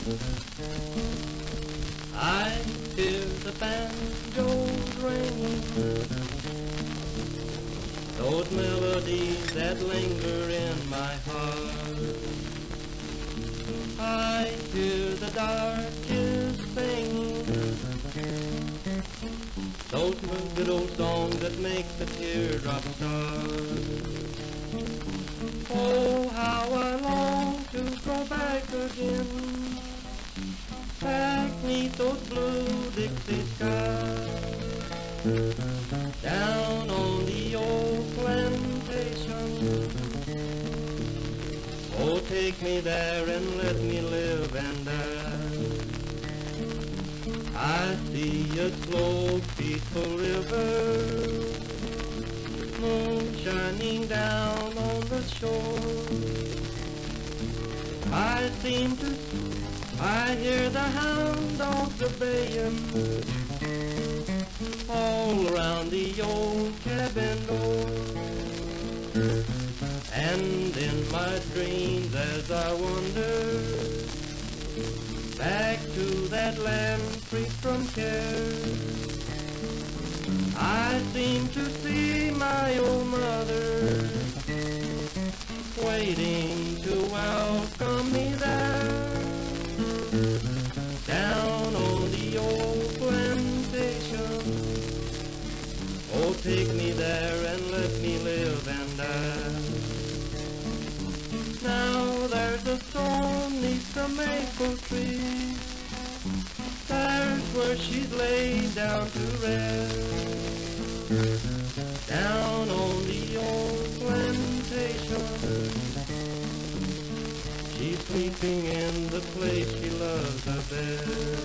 I hear the banjos ringing, those melodies that linger in my heart. I hear the darkies singing, those good old songs that make the teardrops start. Oh, how I long to go back again, back 'neath those blue Dixie skies, down on the old plantation. Oh, take me there and let me live and die. I see a slow, peaceful river, moon shining down on the shore. I hear the hound dogs a-baying all around the old cabin door. And in my dreams as I wander back to that land free from care, I seem to see my old mother waiting to welcome me there, down on the old plantation. Oh, take me there and let me live and die. Now there's a storm 'neath the maple tree, there's where she's laid down to rest, down on the old plantation. She's sleeping in the place she loves the best.